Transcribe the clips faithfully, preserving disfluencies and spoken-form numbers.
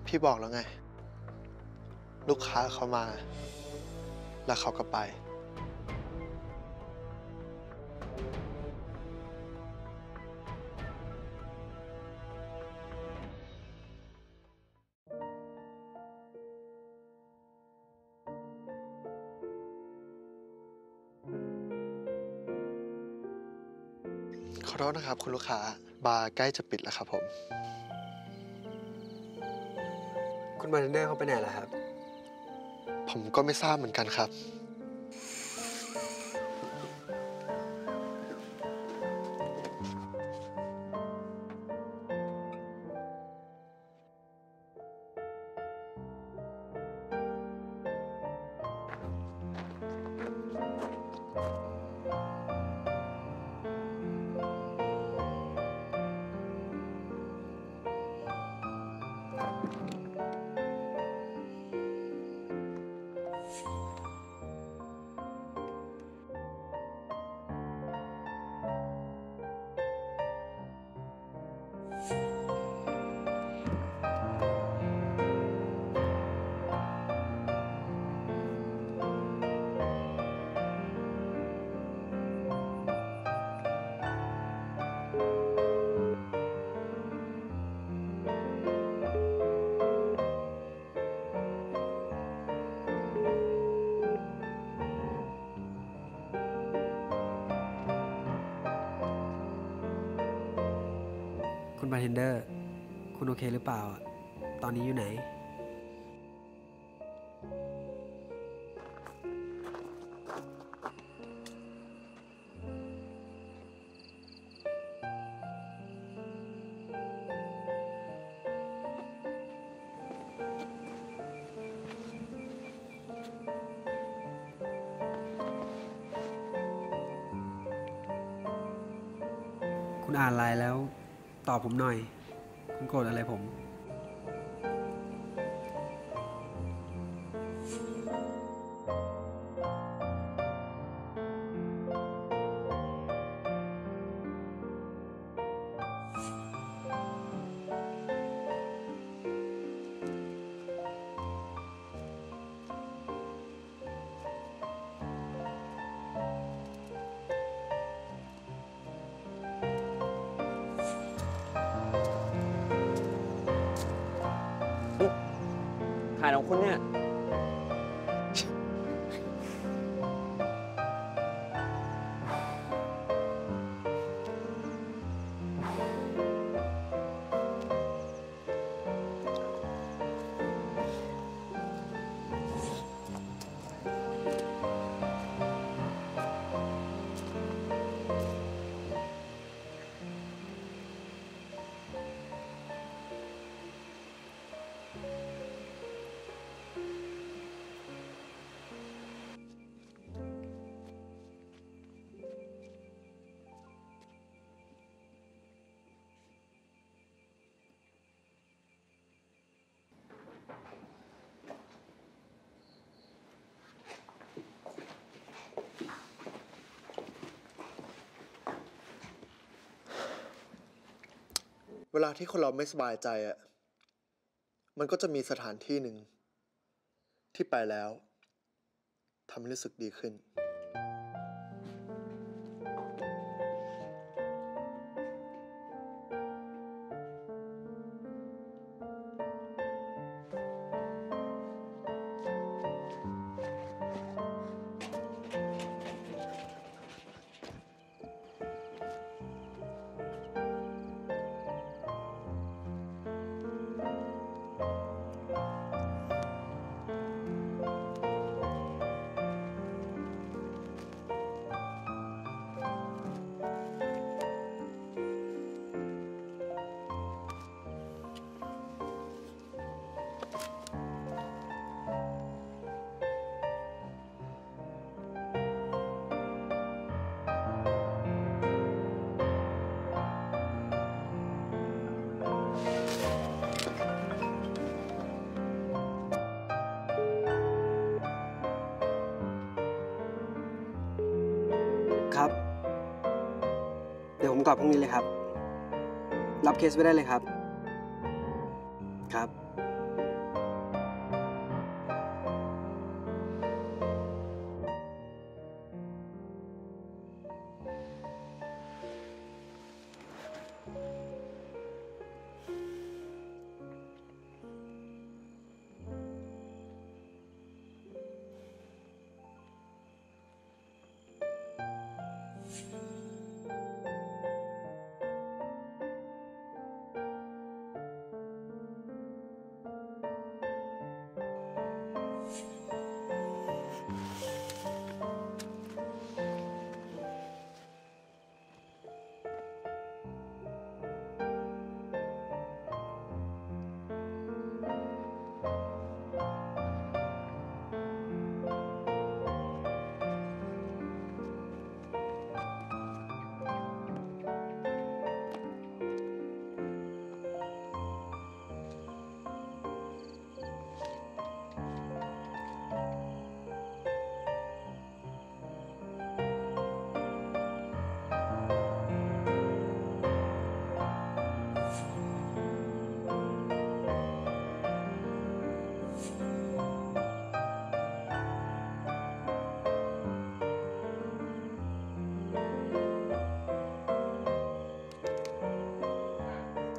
พี่บอกแล้วไงลูกค้าเขามาแล้วเขาก็ไปขอโทษนะครับคุณลูกค้าบาร์ใกล้จะปิดแล้วครับผมคุณบาร์เทนเดอร์เขาไปไหนล่ะครับผมก็ไม่ทราบเหมือนกันครับคุณบาร์เทนเดอร์คุณโอเคหรือเปล่าตอนนี้อยู่ไหนคุณอ่านไลน์แล้วตอบผมหน่อยคุณโกรธอะไรผมถ่ายของคุณเนี่ยเวลาที่คนเราไม่สบายใจอ่ะมันก็จะมีสถานที่หนึ่งที่ไปแล้วทำให้รู้สึกดีขึ้นครับเดี๋ยวผมกลับพรุ่งนี้เลยครับรับเคสไว้ได้เลยครับครับ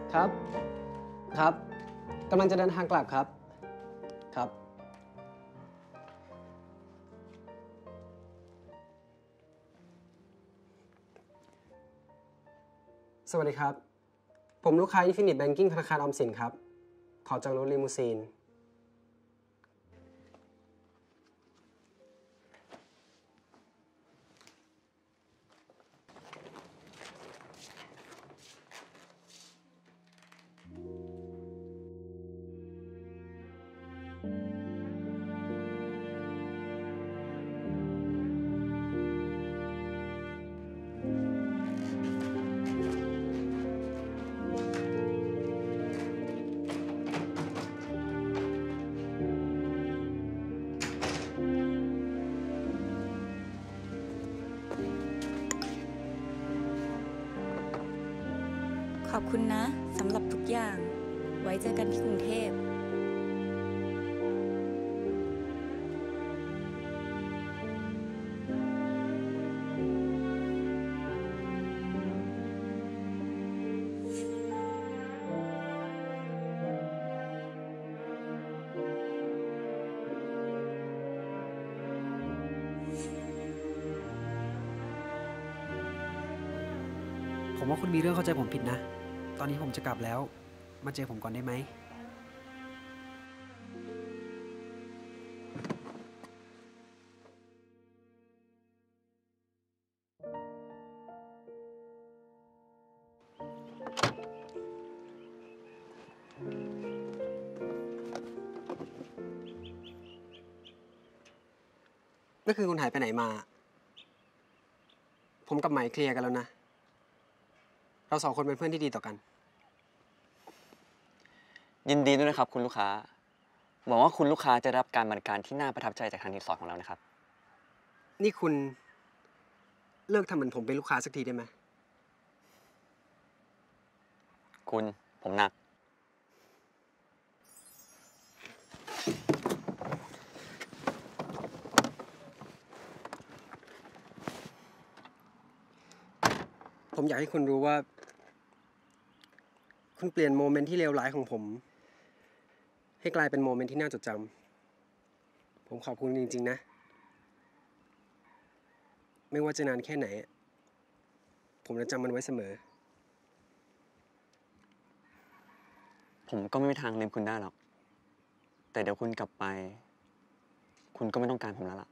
ครับ ครับ กำลังจะเดินทางกลับครับ ครับ สวัสดีครับ ผมลูกค้า Infinite Banking ธนาคารออมสินครับ ขอจองรถลิมูซีนขอบคุณนะสำหรับทุกอย่าง ไว้เจอกันที่กรุงเทพผมว่าคุณมีเรื่องเข้าใจผมผิดนะ ตอนนี้ผมจะกลับแล้ว มาเจอผมก่อนได้ไหมเมื่อคืนคุณหายไปไหนมา ผมกับไหมเคลียร์กันแล้วนะ เราสองคนเป็นเพื่อนที่ดีต่อกันยินดีด้วยนะครับคุณลูกค้าหวังว่าคุณลูกค้าจะได้รับการบริการที่น่าประทับใจจากทางรีสอร์ทของเรานะครับนี่คุณเลิกทำเหมือนผมเป็นลูกค้าสักทีได้ไหมคุณผมหนักผมอยากให้คุณรู้ว่า คุณเปลี่ยนโมเมนต์ที่เลวร้ายของผม ให้กลายเป็นโมเมนต์ที่น่าจดจำ ผมขอบคุณจริงๆนะ ไม่ว่าจะนานแค่ไหน ผมจะจำมันไว้เสมอผมก็ไม่มีทางลืมคุณได้หรอก แต่เดี๋ยวคุณกลับไป คุณก็ไม่ต้องการผมแล้วล่ะ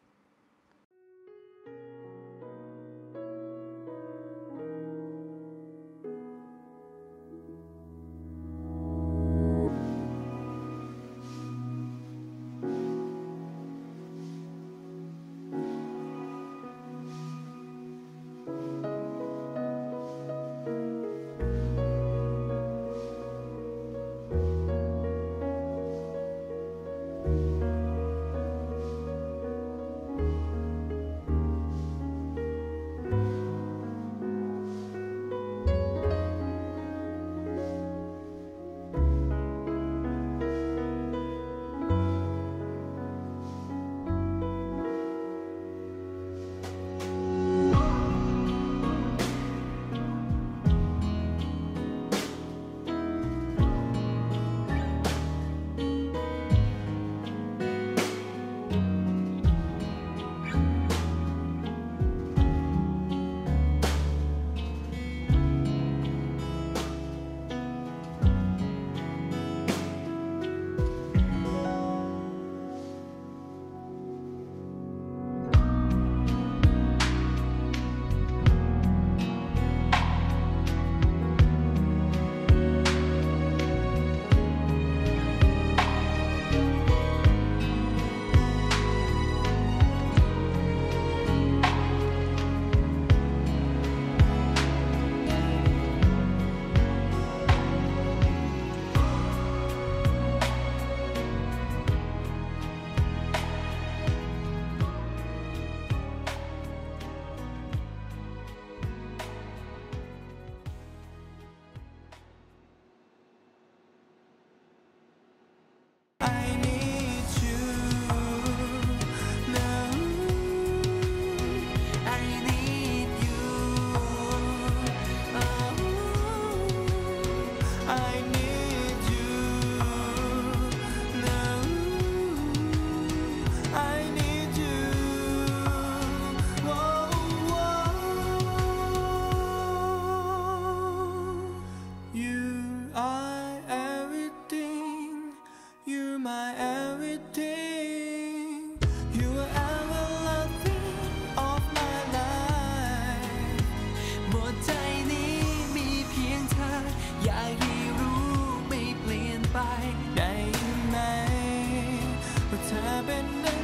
ว่าเธอเป็น